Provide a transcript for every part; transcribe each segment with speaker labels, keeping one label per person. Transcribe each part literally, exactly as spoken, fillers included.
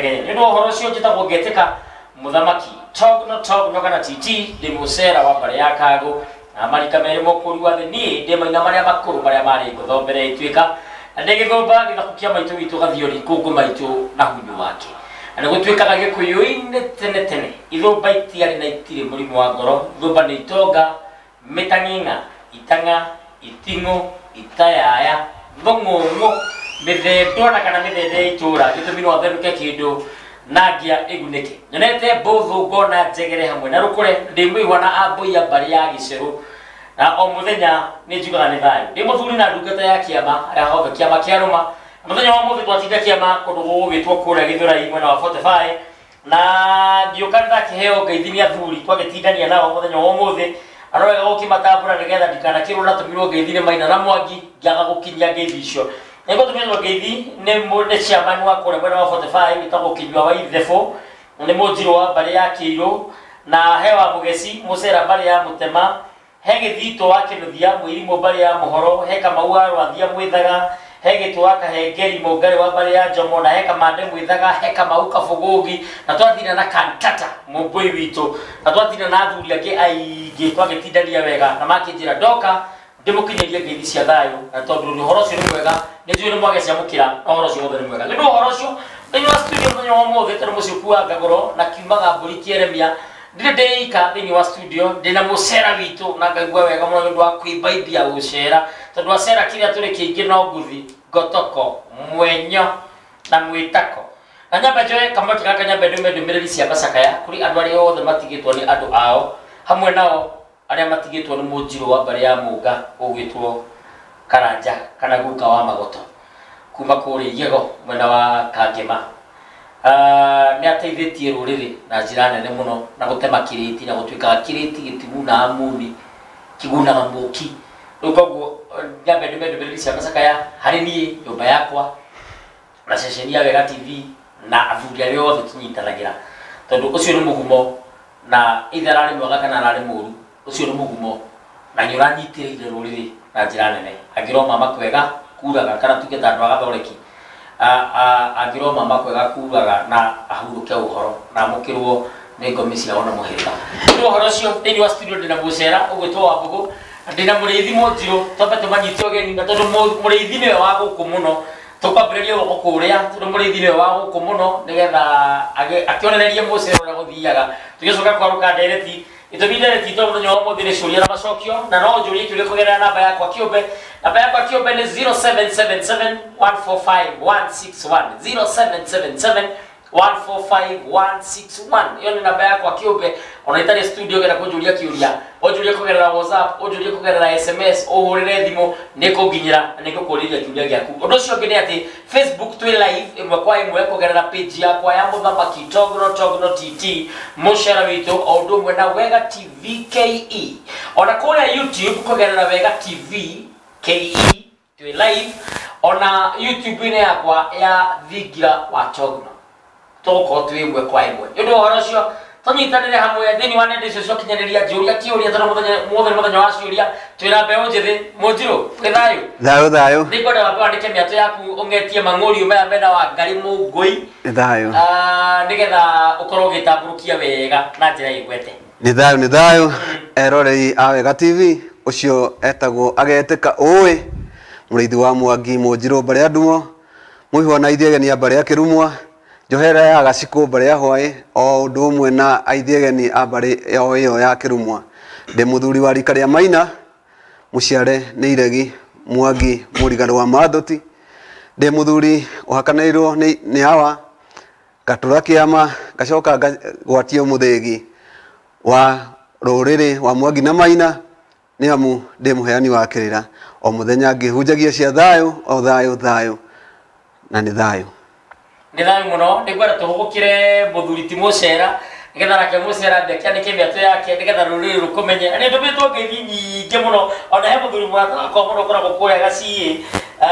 Speaker 1: ndege ni ndo horo cio njitagwo ngeteka muthamaki Togno Togno kana titi ndi musera wa bare ya kago na marika mere mokuru wa ni ndi maina maria makuru maria mari guthombere itwika ndege gomba ngigakukia maitu witu gathiori kungu maitu na hunyu wake ana gutwika gikuyu-ine tene tene ithumba itiari na itire murimu wa ngoro ithumba ni itonga mitang'ing'a itanga itingu itayaya thong'ong'o mithendo na kana mithende itura gitumi no theruke kindu nagia igunike nyonete bothu ngona njegere hamwe na rukure ndi mwihwa na ambui ya bari ya giceru na o muthenya ni njugaga ni thayu ndi muthuri na ndungata ya kiama aria hothe kiama kia ruma muthenya wa muthi twatinda kiama kundu gugwitwo kuria githurai mwena wa forty-five na ndiukanda kiheo ngeithini athuri twagitindania nao muthenya wa muthi arwega gukimatambura nigetha ndikana kiruna tumirwo ngeithini maina na mwangi ngiaga gukinyia ngeithi icio Nego tumezo ngeithi ne mone chairman wa kore mwena wa forty-five itago kinywa wa ithefo ne mojiro wa bari ya kiro na hewa mugesi musera bari ya mutema hege thito wake nuthia mwirimo bari ya muhoro heka maua rwathia mwithaga hege twaka hegeri mogari wa bari ya jomo na heka mande mwithaga heka mauka fugogi na twathina na kantata muboi wito na twathina na athuri ake aige twagitindania wega na makinjira doka ndimukinyeria ngeithi cia thayo na tondu ni horo cio ni mwega ni njui ni mwage cia mukira na horo cio ni mwega ni ndo horo cio ni wa studio muthenya wa mothe tena mucio kuwa ngagoro na kiumaga mburi kieremia ndire ndeika thini wa studio ndina mucera witu na ngagua wega muno ndu wa kwibaibia gucera tondu acera kiria turi kiingi no nguthi ngotoko mwenyo na mwitako na nyamba joe kama tikaka nyamba ndume ndumiriri cia basakaya kuri andu ari othe matigitwo ni andu ao hamwe nao aria matigitwo ni mujiro wa bari ya muga ugwitwo Karanja kana guka wa magoto kuma kuri yego mwena wa Kangema ah ni ateithitie ruriri na njira nene muno na gutema kiriti na gutwika kiriti gitimu na amuni kiguna mamuki ukoguo nyambe ndume ndume cia basakaya hari ni nyumba yakwa na ceceni ya Wega T V na athuri aria othe tunyitanagira tondu ucio ni mugumo na itharari mwega kana arari muru ucio ni mugumo na nyuranyitire ruriri na njira nene agiroma makwega kuraga kana tuketa andu agathoreki a agiroma makwega kuraga na ahuruke uhoro na mukirwo ni ngomi cia ona muhira ndo horo cio thini wa studio ndina mucera ugwitwo wa bugu ndina muriithi mojiro tobe tumanyitio geni na tondu muriithi ni wa guku muno tukambiriria guku kuria tondu muriithi ni wa guku muno nigetha akionererie mucera uria guthiaga tugicoka kwaruka ndereti itobide tito muthenya wa muthire curia na macokio na no njurie kiuria kugerera namba yakwa kiumbe namba yakwa kiumbe ni zero seven seven seven one four five one six one zero seven seven seven one four five one six one iyo ni namba yakwa kiumbe onaitari studio gera kunjuria kiuria onjurie kugerera WhatsApp onjurie kugerera S M S ohurire thimo nikuginyira nikukuriria kiuria giaku undu cio ngine ati Facebook twi live imwe kwa imwe kugerera page yakwa ya Muthamaki Togno Togno T T mucera witu ondu mwe na Wega T V K E ona kuria YouTube kugerera Wega T V K E twi live ona YouTube ine yakwa ya Thigira wa Togno toko twimwe kwa imwe undu horo cio tonyitanire hamwe thini wa nende cio kinyanĩria njuria kiuria tondu muthenya muthenya muthenya wa ciuria twina mbeu njithi mujiro thayo
Speaker 2: thayo thayo
Speaker 1: nikwenda wandike miato yaku ungetie mang'ũri maya mena wa ngari mungui
Speaker 2: thayo
Speaker 1: ah nigetha ukorwo gitamburukia wega na njira igwete
Speaker 2: ni thayo ni thayo erorei a Wega T V ucio etagwo ageteka uwi muriithi wa Mwangi Mujiro bari andumo mwihwa na ithiegeni ya bari ya Kirumwa johera ya gaciko bari ya hwai o undu umwe na aithiegeni a bari yo iyo ya Kirumwa ndi muthuri wa rika ria Maina muciare ni Iregi Mwangi Murigano wa Mathoti ndi muthuri uhakanairwo ni ni hawa gatura kiama gacoka gwatio muthegi wa ruriri wa Mwangi na Maina ni amu ndi muheani wa kirira o muthenya ngihunjagia cia thayo o thayo thayo na ni thayo
Speaker 1: ni thayo muno nigwenda tuhugukire muthuri ti mucera nigetha nake mucera ndekiandike miato yake nigetha ruriri rukumenye ni ndubitwo ngeithi nyingi muno ona he muthuri mwaka muno koragwo kuria gacie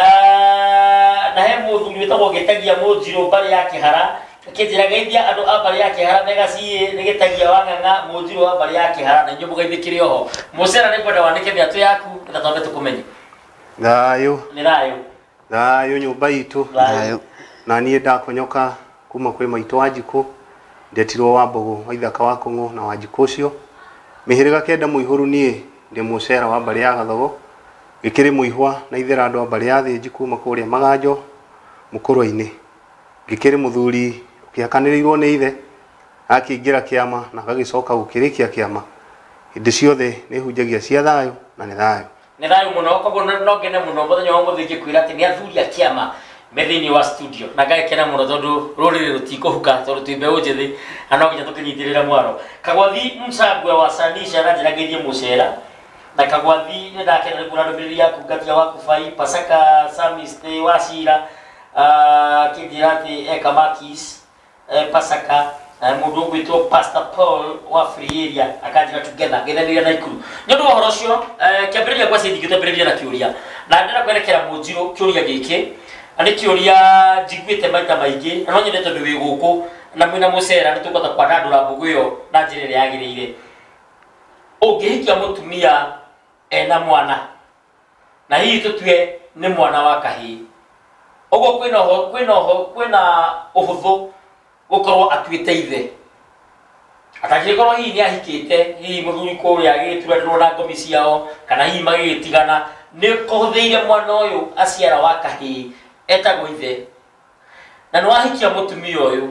Speaker 1: na he muthuri witagwo Gitagia Mujiro bari ya Kihara kinjira geithia andu a bari ya Kihara megacie ni Gitagia wa Ng'ang'a Mujiro wa bari ya Kihara na nyumu geithikire oho mucera nigwenda wandike miato yaku nigetha twambe tukumenye
Speaker 2: thayo
Speaker 1: ni thayo
Speaker 2: thayo nyumba itu
Speaker 1: thayo
Speaker 2: na niĩ ndakonyoka
Speaker 3: kuma kwi maitũ wa Njikũ ndetirwo wa Mbogo wa ithaka wa Kũng'ũ na wa Njikũ ũcio mĩhĩrĩga kenda mũihũru niĩ ndĩ mũcera wa mbarĩ ya Gathogo gĩkĩrĩ mũihwa na ithera andũ a mbarĩ ya Thĩnji kuma kũrĩa Maganjo Mũkũrwa-inĩ gĩkĩrĩ mũthuri ũkĩakanĩrĩirwo nĩ ithe akĩingĩra kĩama na agagĩcoka gũkĩrĩkia kĩama hĩndĩ ciothe nĩ hunjagia cia thayũ na nĩ thayũ
Speaker 1: nĩ thayũ mũno koguo no ngene mũno mũthenya wa mũthĩ ingĩkwĩra atĩ nĩ athuri a kĩama me thĩinĩ wa studio na ngagĩkena mũno tondũ rũrĩrĩ rũtikũhuka tondũ twĩ mbeũ njĩthĩ na no nginya tũkĩnyitĩrĩra mwaro. Kagwathi Msambwe wa Sanisha na njĩra ngĩthiĩ mũcera na Kagwathi nĩ ndakena nĩguo na ndũmĩrĩri yaku ngatia wa Kubai Pasaka Samiste wa Cira kĩnjĩra atĩ Eka Makis Pasaka mũndũ ũgwĩtwo Pastor Paul wa Free Area akanjĩra together gĩthanĩria na Ikuru. Nĩ ũndũ wa ũhoro ũcio kĩambĩrĩria kwa ciĩ ndingĩtambĩrĩria na kĩũria na ndĩra kwerekera Mũnjirũ kĩũria gĩkĩ ani kĩũria njiguĩte maita maingĩ na no nyende tondũ wĩ gũkũ na mwĩna mũcera nĩ tũkũhota kwandandũra mbũgũ ĩyo na njĩra ĩrĩa yagĩrĩire. Ũngĩhikia mũtumia ena mwana na hihi tũtue nĩ mwana wa kahĩĩ ũguo kwĩna kwĩna kwĩna ũhũthũ gũkorwo atuĩte ithe atangĩkorwo hihi nĩ ahikĩte hihi mũthuri kũrĩa agĩturanĩrwo na ngomi ciao kana hihi magĩgĩtigana nĩ kũhũthĩire mwana ũyũ aciara wa kahĩĩ etagwo ithe na nĩ wahikia mũtumia ũyũ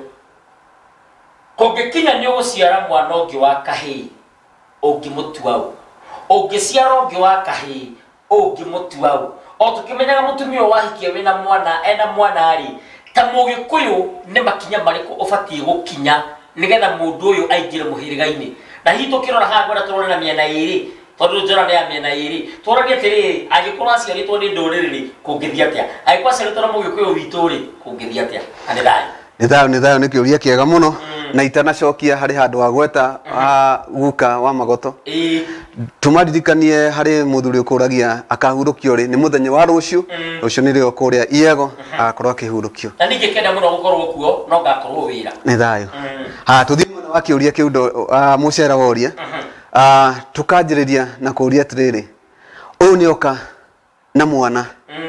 Speaker 1: kũngĩkinya nĩ ũgũciara mwana ũngĩ wa kahĩĩ ũngĩmũtua ũ ũngĩciara ũngĩ wa kahĩĩ ũngĩmũtua ũ o tũkĩmenyaga mũtumia ũyũ wahikia wĩna mwana ena mwana rĩ ta Mũgĩkũyũ nĩ makinya marĩkũ ũbatiĩ gũkinya nĩgetha mũndũ ũyũ aingĩre mũhĩrĩga-inĩ na hihi tũkĩrora haha ngwenda tũrore na mĩena ĩrĩ tondũ njora nĩ ya mĩena ĩrĩ tũragie atĩrĩrĩ angĩkorwo aciarĩtwo nĩ ndũrĩrĩ rĩ kũngĩthiĩ atĩa angĩkorwo aciarĩtwo na Mũgĩkũyũ witũ rĩ kũngĩthiĩ atĩa na nĩ thayũ
Speaker 2: nĩ thayũ nĩ thayũ nĩ kĩũria kĩega mũno na itanacokia harĩ handũ wa gweta guka wa Magoto tumaririkanie harĩ mũthuri ũkũragia akahurũkio rĩ nĩ mũthenya wa rũciũ rũciũ nĩrĩo kũrĩa Iego agakorwo akĩhurũkio
Speaker 1: na ningĩ kenda mũno gũkorwo kuo no ngakorwo wĩra
Speaker 2: nĩ thayũ ha tũthiĩ mwena wa kĩũria kĩu mũcera woria tukanjĩrĩria na kũũria atĩrĩrĩ ũyũ nĩ oka na mwana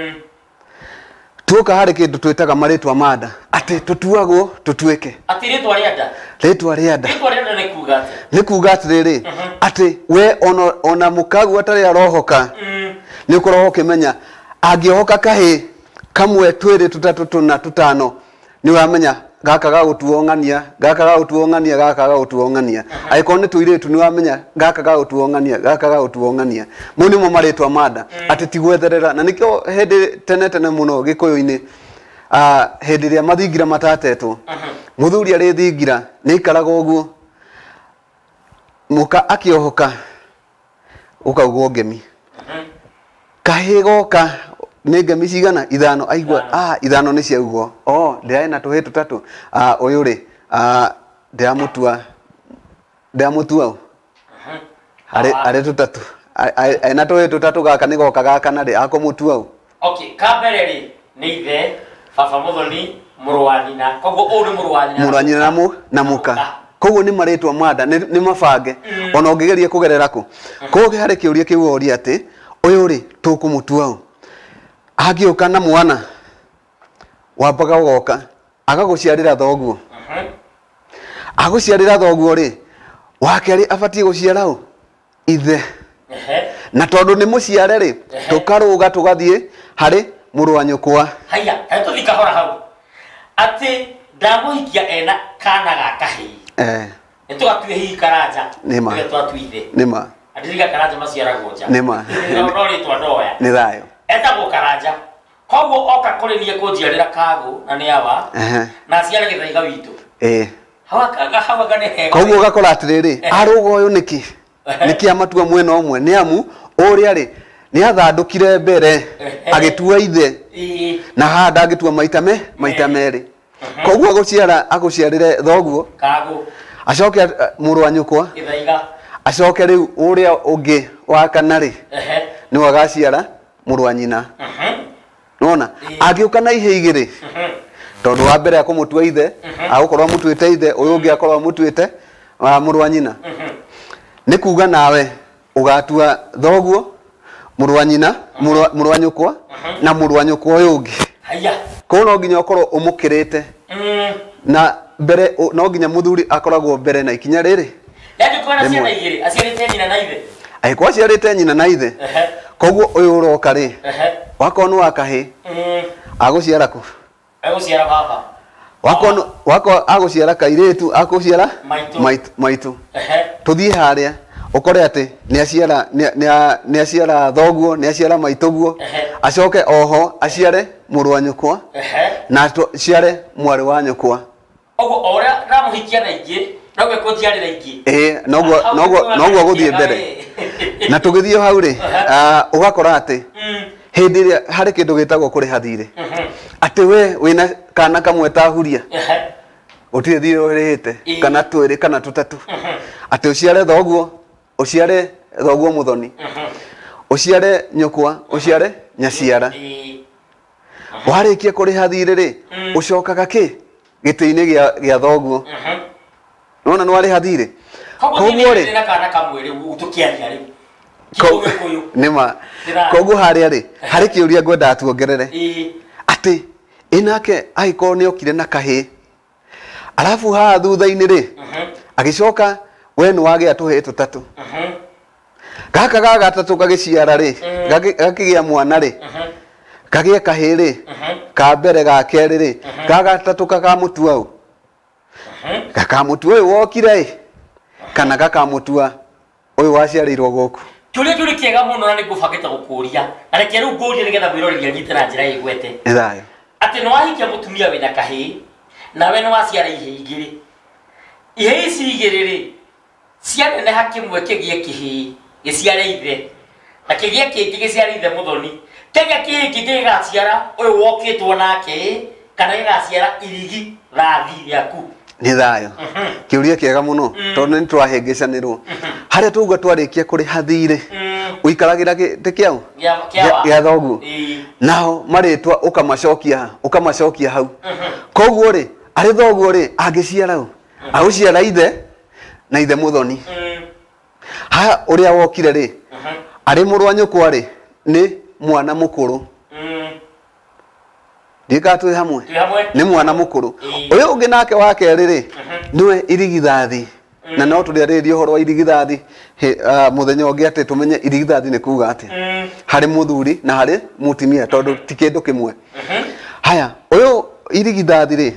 Speaker 2: tuoka harĩ kĩndũ twĩtaga marĩtwa manda atĩ tũtuagwo tũtuĩke
Speaker 1: atĩ rĩtwa rĩa nda
Speaker 2: rĩtwa rĩa nda
Speaker 1: rĩtwa rĩa nda nĩ kuuga atĩ
Speaker 2: nĩ kuuga atĩrĩrĩ atĩ we ona ona mũkagu atarĩ arohoka nĩ ũkoragwo ũkĩmenya angĩohoka kahĩĩ kamwe twĩrĩ tũtatũ tũna tũtano nĩ wamenya gaka ga gũtuongania gaka ga gũtuongania gaka ga gũtuongania angĩkorwo nĩ tũirĩtu nĩ wamenya gaka ga gũtuongania gaka ga gũtuongania mau nĩmo marĩtwa manda atĩ ti gwetherera na nĩkĩo hĩndĩ tene tene mũno Gĩkũyũ-inĩ hĩndĩ ĩrĩa mathingira matatetwo mũthuri arĩ thingira nĩ aikaraga ũguo mũka akĩohoka ũkaugwo ngemi kahĩĩ goka nĩ ngemi cigana ithano aigua ah ithano nĩ ciaugwo oh ndĩrarĩ na tũhĩĩ tũtatũ ah ũyũ rĩ ah ndĩramũtua ndĩramũtua arĩ arĩ tũtatũ ena tũhĩĩ tũtatũ gaka nĩ goka gaka na rĩ akũmũtua ũ
Speaker 1: okay kambere rĩ nĩ ithe baba mũthoni mũrũ wa nyina koguo ũyũ nĩ mũrũ wa nyina
Speaker 2: mũrũ wa nyina na mũka koguo nĩ marĩtwa manda nĩ mabange ona ũngĩgeria kũgerera kũ koguo harĩ kĩũria kĩu woria atĩ ũyũ rĩ tũkũmũtua ũ agĩũka na mwana wambaga ũgoka agagũciarĩra thoguo agũciarĩra thoguo rĩ wakerĩ abatiĩ gũciara ũ ithe na tondũ nĩ mũciare rĩ tũkarũga tũgathiĩ harĩ mũrũ wa nyũkwa
Speaker 1: haya tũthiĩ kahora hau atĩ ndamũhikia ena kana ga kahĩĩ
Speaker 2: eh
Speaker 1: nĩ tũgatue hihi Karanja
Speaker 2: nĩma
Speaker 1: nĩgetha twatue ithe
Speaker 2: nĩma
Speaker 1: andiriga Karanja maciaragwo nja
Speaker 2: nĩma
Speaker 1: no rĩtwa ndoya
Speaker 2: nĩ thayũ
Speaker 1: etagwo Karanja koguo oka kũrĩ niĩ kũnjiarĩra kagũ na nĩ awa na aciare Gĩthaiga witũ
Speaker 2: eh
Speaker 1: hawaga nĩ hega
Speaker 2: koguo ũgakora atĩrĩrĩ arũga ũyũ nĩkĩ nĩkĩ amatua mwena ũmwe nĩ amu ũrĩa rĩ nĩ athandũkire mbere agĩtua ithe na haha ndangĩtua maita me maita merĩ koguo agũciara agũciarĩre thoguo
Speaker 1: kagũ
Speaker 2: acoke mũrũ wa nyũkwa
Speaker 1: Gĩthaiga
Speaker 2: acoke rĩu ũrĩa ũngĩ wa kana rĩ nĩwe agaciara mũrũ wa nyina nona angĩũka na ihĩĩ igĩrĩ tondũ wa mbere akũmũtua ithe agũkorwo amũtuĩte ithe ũyũ ũngĩ akorwo amũtuĩte mũrũ wa nyina nĩ kuga nawe ũgatua thoguo mũrũ wa nyina mũrũ wa nyũkwa na mũrũ wa nyũkwa ũyũ ũngĩ
Speaker 1: haya
Speaker 2: koguo no nginya ũkorwo ũmũkĩrĩte na mbere no nginya muthuri akoragwo mbere na ikinya riri
Speaker 1: yaani kwa na ciana igiri aciarite nyina na ithe
Speaker 2: ai kwa ciarite nyina na ithe koguo uyu uroka ri wakonu wakahi aguciara ku
Speaker 1: aguciara baba
Speaker 2: wakonu wako aguciara kairetu aguciara maitu maitu tuthie haria ukore ati ni aciara ni aciara thoguo ni aciara maituguo acoke oho aciare muru wa nyukwa na ciare mwari wa nyukwa
Speaker 1: ogo ora ramuhikia na ingi nogo kotiarira ingi
Speaker 2: eh nogo nogo nogo guthie mbere na tugithie hau ri ugakora ati hindi ria hari kindu gitagwo kuri hathire ati we wina kana kamwe tahuria utire thire rihite kana twiri kana tutatu ati uciare thoguo uciare thoguo muthoni uciare nyukwa uciare nyaciara warikia kuri hathire ri ucokaga ki giti-ini gia gia thoguo nona no ari hathire koguo ri
Speaker 1: na kana kamwe ri utukiaria ri kigukuyu
Speaker 2: nima koguo haria ri hari kiuria ngwenda tuongerere ati inake aiko ni okire na kahi alafu ha thutha-ini ri agicoka we ni wage atuhe tutatu gaka gaga gatatu gagiciara ri gakigia mwana ri kagie kahi ri ka mbere ga keri ri gaga gatatu kagamutua u gakamutua uyu wokire kana gakamutua uyu waciarirwo guku
Speaker 1: tuli tuli kiega muno na nigubangite gukuria areke riu ngurie nigetha gwiroriria nyitira njira igwete
Speaker 2: ithayo
Speaker 1: ati no wahikia mutumia wina kahi nawe no waciara ihe igiri ihe ici igiri ri ciane ne hakimwe kigie kihi giciare ithe na kigie kingi giciare ithe muthoni kega kingi gigaciara uyu wokitwo nake kana gigaciara irigi rathi yaku
Speaker 2: ni thayo kiuria kiega muno tondu ni twahengecanirwo haria tuga twarikia kuri hathire uikaragira giti kiau gia thoguo nao maritwa ukamacokia ukamacokia hau koguo ri ari thoguo ri angiciara u aguciara ithe na ithe muthoni ha uria wokire ri ari muru wa nyukwa ri ni mwana mukuru dika tu hamwe ni mwana mukuru uyu ungi nake wake riri niwe irigithathi na no turiaririe horo wa irigithathi muthenya ungi ati tumenye irigithathi ni kuga ati hari muthuri na hari mutimia tondu ti kindu kimwe haya uyu irigithathi ri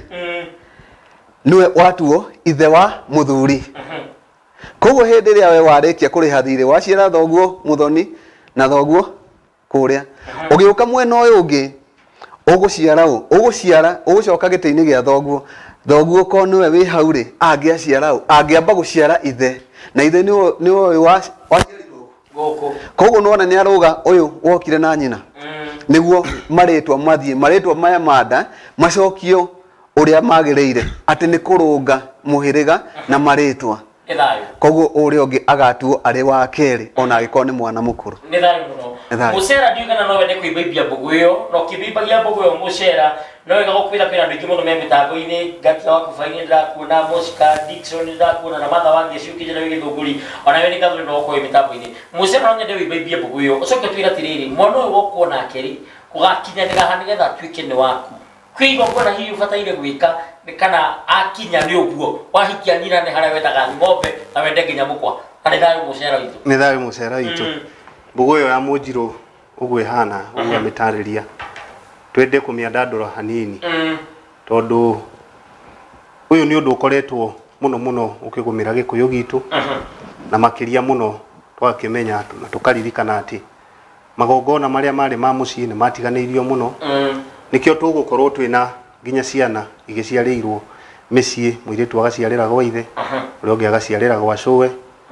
Speaker 2: niwe watuo ithe wa muthuri koguo hindi ria we warikia kuri hathire waciara thoguo muthoni na thoguo kuria ugiuka mwena uyu ungi uguciara u uguciara ugucoka giti-ini gia thoguo thoguo ko niwe wi hau ri angiaciara u angiamba guciara ithe na ithe niwe niwe waciarirwo guku koguo nona ni aruga uyu wokire na nyina niguo maritwa mathie maritwa maya manda macokio uria magiriire ati ni kurunga muhiriga na maritwa
Speaker 1: ithayo
Speaker 2: koguo uria ungi agatuo ari wa keri ona agiko ni mwana mukuru
Speaker 1: ni thayo muno mucera ndiugana no wende kuibaibia mbugu iyo no kibimbagia mbugu iyo mucera no wega gukwira kwira ndingi muno me mitambo-ini Gatia wa kufaini ndirakuona Moshka Dickson ndirakuona na Martha Wangeci ukijira wigi thunguri ona we ni gathuri no kwa mitambo-ini mucera no nyende wibaibia mbugu iyo ucoke twira tiriri mwana uyu wokuona akeri kugakinyanira ha nigetha tuike ni waku kwigo kuona hiyo ufataire gwika kana akinya ni uguo wahikia nyina ni haria wetaga ng'ombe na wende nginya mukwa ani thayo mucera witu
Speaker 3: ni thayo mucera witu mbugu iyo ya Munjiru uguo ihana uguo mitariria twende kumiandandura hanini tondu uyu ni undu ukoretwo muno muno ukigumira gikuyu gitu na makiria muno twakimenya na tukaririkana ati magongona maria mari ma mucii ni matiganeirio muno nikio tugukorwo twina nginya ciana igiciarirwo micii muiritu agaciarira gwa ithe uria ungi agaciarira gwa cuwe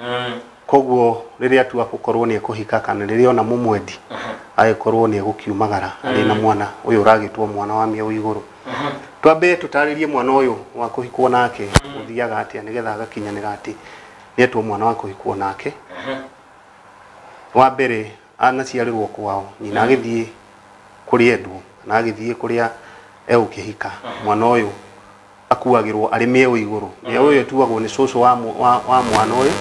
Speaker 3: koguo riria tua gukorwo ni ekuhika kana riria ona mumwendi agikorwo ni egukiumagara ari na mwana uyu uragitwo mwana wa miau iguru twambe tutaririe mwana uyu wa kuhikwo nake uthiaga atia nigetha agakinyanira ati ni etwo mwana wa kuhikwo nake wa mbere anaciarirwo kwao nyina agithie kuri endwo na agithie kuria egukihika mwana uyu akuagirwo ari miau iguru miau uyu tuagwo ni cucu wa wa mwana uyu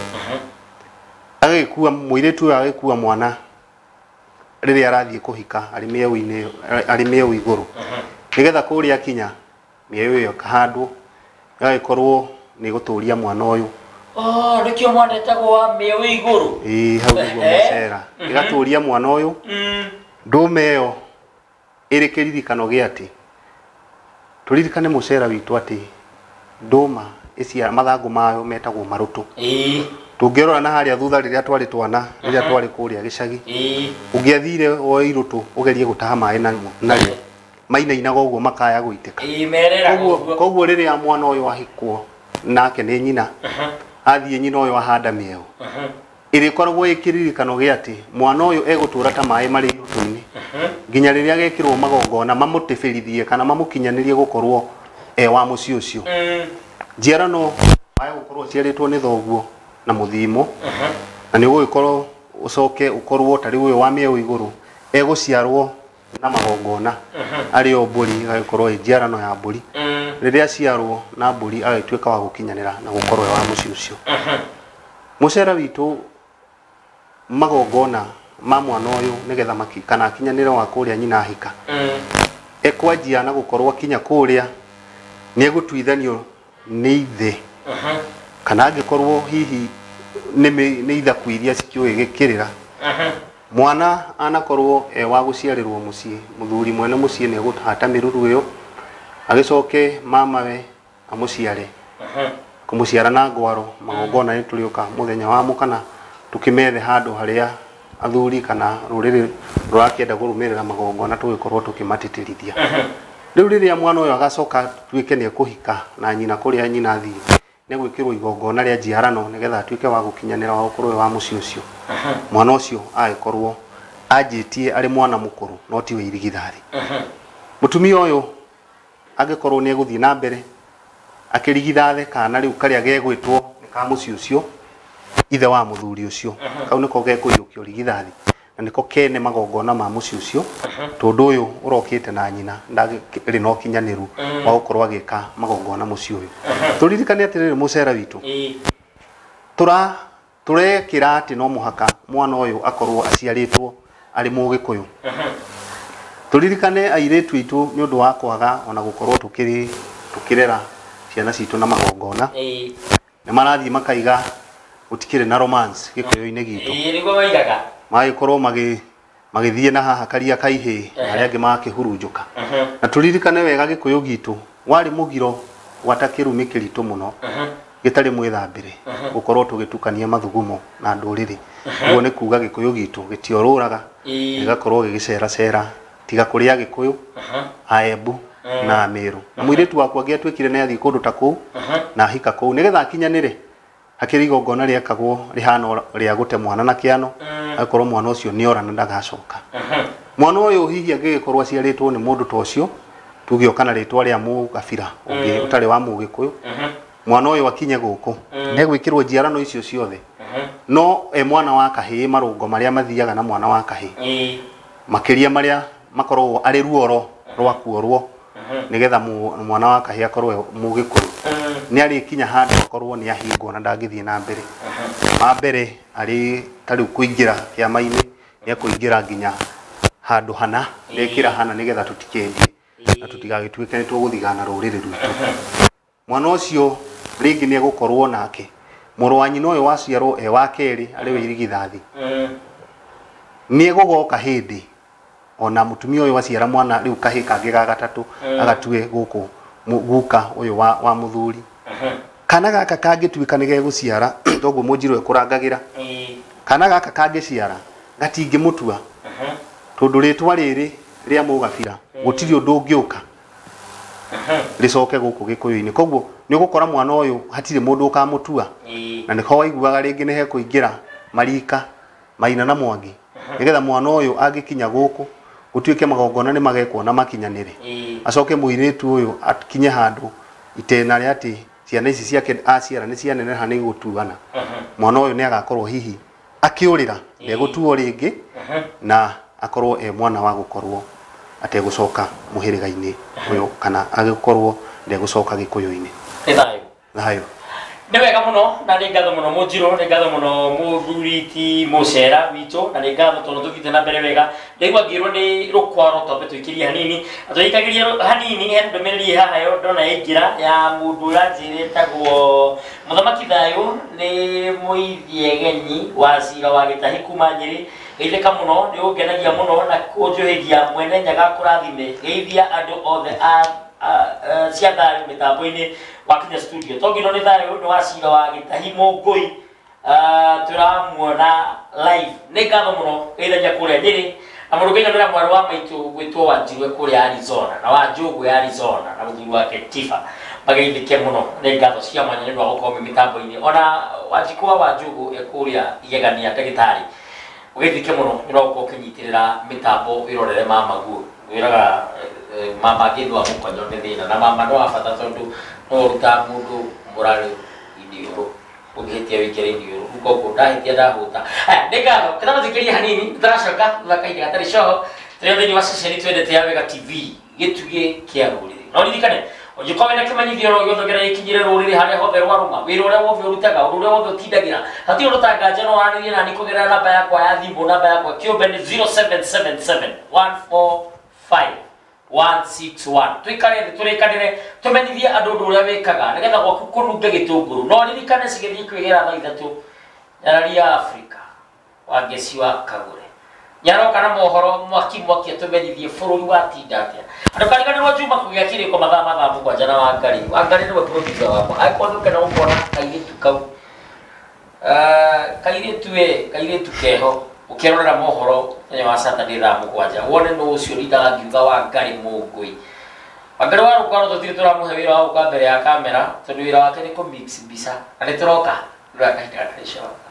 Speaker 3: agikuwa muiritu uyu agikuwa mwana riria arathie kuhika ari miau-ini ari miau iguru nigetha kuria kinya miau iyo kahandwo gagĩkorwo nĩ gũtũria mwana ũyũ.
Speaker 1: Oh, nikio mwana etagwo wa mĩo igũrũ.
Speaker 3: Ĩĩ, hau nĩguo mũcera. Ĩgatũria mwana ũyũ. Ndũme ĩyo ĩrĩ kĩririkano gĩa atĩ tũririkane mũcera witũ atĩ ndũma ĩcia mathangũ mayo metagwo marũtũ.
Speaker 1: Ĩĩ.
Speaker 3: Tũngĩrora na harĩa thutha rĩrĩa twarĩ twana rĩrĩa twarĩ kũrĩa gĩcagi.
Speaker 1: Ĩĩ.
Speaker 3: Ũngĩathire o irũtũ ũgerie gũtaha maĩ namo narĩo mainainaga ũguo makaya gũitĩka.
Speaker 1: Ĩĩ, merera
Speaker 3: ũguo. Koguo rĩrĩa mwana ũyũ ahikwo nake nĩ nyina athiĩ nyina ũyũ ahanda mĩeũ ĩrĩkoragwo ĩkĩririkano gĩa atĩ mwana ũyũ egũtũra ta maĩ marĩ irũtũ-inĩ nginya rĩrĩa gekĩrwo magongona mamũtĩbĩrithie kana mamũkinyanĩrie gũkorwo e wa mũciĩ ũcio. Njiarano aya gũkorwo ciarĩtwo nĩ thoguo na mũthimo na nĩ ũgũgĩkorwo ũcoke ũkorwo tarĩ ũyũ wa mĩeũ igũrũ egũciarwo na magongona arĩ o mbũri agĩkorwo ĩ njiarano ya mbũri. Rĩrĩa ciarwo na mbũri agĩtuĩka wa gũkinyanĩra na gũkorwo wa mũciĩ ũcio. Mũcera witũ magongona ma mwana ũyũ nĩgetha maki kana akinyanĩre wa kũrĩa nyina ahika ekwanjia na gũkorwo akinya kũrĩa nĩ egũtuithanio nĩ ithe kana angĩkorwo hihi nĩ ithaku iria cikĩũĩ gĩkĩrĩra. Mwana anakorwo e wa gũciarĩrwo mũciĩ mũthuri mwene mũciĩ nĩ egũhata mĩruru ĩyo agĩcoke mamawe amũciare kũmũciara na ngwaro. Magongona nĩ tũrĩũka mũthenya wa mũkana tũkĩmethe handũ harĩa athuri kana rũrĩrĩ rũrakĩenda kũrũmĩrĩra magongona tũgĩkorwo tũkĩmatĩtĩrithia. Rĩu rĩrĩa mwana ũyũ agacoka tuĩke nĩ ekũhika na nyina kũrĩa nyina thiĩ nĩ gwĩkĩrwo igongona rĩa njiarano nĩgetha atuĩke wa gũkinyanĩra wa gũkorwo wa mũciĩ ũcio. Mwana ũcio agĩkorwo anjĩtie arĩ mwana mũkũrũ no ti we irigithathi. Mũtumia ũyũ agĩkorwo nĩ egũthiĩ na mbere akĩrigithathe kana rĩu karĩa gegwĩtwo nĩ ka mũciĩ ũcio ithe wa mũthuri ũcio. Kau nĩko gekũiyũkio rigithathi na nĩko kene magongona ma mũciĩ ũcio tondũ ũyũ ũrokĩte na nyina ndarĩ na ũkinyanĩru wa gũkorwo agĩka magongona mũciĩ ũyũ. Tũririkane atĩrĩrĩ mũcera witũ tũra tũrekĩra atĩ no mũhaka mwana ũyũ akorwo aciarĩtwo arĩ mũgĩkũyũ. Tũririkane airĩtu aitũ nĩ ũndũ wa kwaga ona gũkorwo tũkĩrĩ tũkĩrera ciana citũ na magongona nĩ marathiĩ makaiga gũtikĩrĩ na romance gĩkũyũ-inĩ gitũ.
Speaker 1: Ĩĩ, nĩguo maigaga
Speaker 3: magĩkorwo magĩthiĩ na haha karia kaihĩ na arĩa angĩ magakĩhurunjũka. Na tũririkane wega gĩkũyũ gitũ warĩ mũgiro gwatakĩrumi kĩritũ mũno gĩtarĩ mwĩthambĩre gũkorwo tũgĩtukania mathugumo na ndũrĩrĩ. Ũguo nĩ kuuga gĩkũyũ gitũ gĩtiorũraga gĩgakorwo gĩgĩceracera tiga kũrĩa gĩkũyũ Aembu na Meru. Na mũirĩtu wakwa angĩatuĩkire nĩ athiĩ kũndũ ta kũu na ahika kũu nĩgetha akinyanĩre hakĩrĩ igongona rĩekagwo rĩhana rĩa gũte mwana na kĩano agĩkorwo mwana ũcio nĩ ora na ndagacoka. Mwana ũyũ hihi angĩgĩkorwo aciarĩtwo nĩ mũndũ ta ũcio tuge okana rĩtwa rĩa mũgabira ũngĩ ũtarĩ wa mũgĩkũyũ mwana ũyũ akinye gũkũ nĩ gwĩkĩrwo njiarano icio ciothe no e mwana wa kahĩĩ marũngo marĩa mathiaga na mwana wa kahĩĩ makĩria marĩa makorwo arĩ ruoro rwa kuorwo nigetha mwana wa kahĩĩ akorwo mũgĩkũyũ nĩ arĩ kinya handũ akorwo nĩ ahingwo na ndangĩthiĩ na mbere. Wa mbere arĩ tarĩ kũingĩra kĩama-inĩ nĩ ekũingĩra nginya handũ hana gekĩra hana nigetha tũtikendie na tũtigagĩtuĩke nĩ tũgũthigana rũrĩrĩ rwitũ. Mwana ũcio rĩngĩ nĩ egũkorwo nake mũrũ wa nyina ũyũ waciarwo e wa kerĩ arĩ we irigithathi nĩ egũgoka hĩndĩ ona mũtumia ũyũ waciara mwana rĩu kahĩĩ kangĩ ga gatatũ agatue gũkũ guka ũyũ wa wa mũthuri kana gaka kangĩtuĩka nĩ gegũciara toguo mũnjirũ ekũrangagĩra kana gaka kangĩciara gatingĩmũtua tondũ rĩtwa rĩrĩ rĩa mũgabira gũtirĩ ũndũ ũngĩũka rĩcoke gũkũ gĩkũyũ-inĩ. Koguo nĩ ũgũkora mwana ũyũ hatirĩ mũndũ ũkamũtua na nĩho waiguaga rĩngĩ nĩ hekũingĩra Marika Maina na Mwangi nigetha mwana ũyũ angĩkinya gũkũ gũtuĩke magongona nĩ magekwo na makinyanĩre acoke mũirĩtu ũyũ akinye handũ itena rĩa atĩ ciana ici ciake aciara nĩ cianeneha nĩ gũtuana. Mwana ũyũ nĩ agakorwo hihi akĩũrĩra ndegũtuo rĩngĩ na akorwo e mwana wa gũkorwo ategũcoka mũhĩrĩga-inĩ ũyũ kana agĩkorwo ndegũcoka gĩkũyũ-inĩ.
Speaker 1: Nĩ thayũ.
Speaker 3: Thayũ.
Speaker 1: nä wega må no na nä ngatho må no må njirå nä ngatho må no må thuriti må cera witå na nä ngatho tondå tå thiä na mbere wega ndaigua ngä rwo nä rå kwaro twambe tå ikä rie hanini atå ikagä ria hanini he ndå mä rä ri haha yo ndona yaingä ra ya må ndå å ranjä rä tagwo må thamaki thayå nä må ithie genyi wa cira wa gä tahä kuma nyä rä geithä ka må no nä å ngenagia må no na kå njå hä ria mwene nyaga kå rathime geithia andå othe a cia thayå mä tambo-inä wakinya studio tongino nä thayå nä wa cira wa gä tahi må ngå i tå ramuona live nä ngatho må no geithagia kå rä a nyä rä na må ndå ngä inamä mwarä wa maitå gwä two wanjirwe kå rä a Arizona na wa njångå ya Arizona na må thuri wake Tifa mageithä ke må no nä ngatho cia mwanya nä ndå wa gå korwo mä tambo inä ona wanjikå wa njångå ekå rä a igegania ndagä tarä å geithä ke må no nä rogå kä nyitä rä ra mä tambo ä rorere mamaguo wä raga mama ngä thwa må konyo nä thä na na mama no abata tondå no ruta må ndå må rarä iniå å ngä hä tia wä kä ra iniå koguo ndahä tia ndahå ta nä ngatho kä tamathä kä ria hanini nä tåracoka thakainä gatarä coho tå rä o thä inä wa ceceni twendete ya Wega T V gä tugä kä a rå rä rä no ririkane å korwo na kä menyithio ro gä othe gera ikinyire rå rä rä harä a hothe rwarå wä ra å rä a wothe å rutaga å rä a wothe å tindagä ra hatirä å ndå ta nganja no waranä rie nani kå gerera namba yakwa ya thimå namba yakwa kä å mbe nä zero seven seven seven one four five one six one twikare thä tå rä kanä tå menyithie andå å ndå å rä a wä kaga nä getha gwaku kå nunge gä tå ngå rå no ririkane cigä thiä kwä gera thaa ithatå nyarari ya Afrika wa ngeci wa kagå re nyaroka na mohoro mwaki mwaki atå menyithie bå rå ri wa tinda atä andå kariganä Juma kå gä a kä rä ko mathaa mathaa må gwanja na Wangari Wangari nä we producer wakwa angäkorwo nä å kena gå kona kairä tu kau kairä tu ä kairä tu keho å kä rorera mohoro enya wa Saturday thaa må gwanja wone no å cio rindaga ngiuga Wangari må ngå i Wangari wa rå kwaro tå tirä tå ramå he wä ra wa gå ka mbere ya kamera tondå wä ra wake nä kå mix mbica na nä tå roka rå rä a kahinda gatarä coka.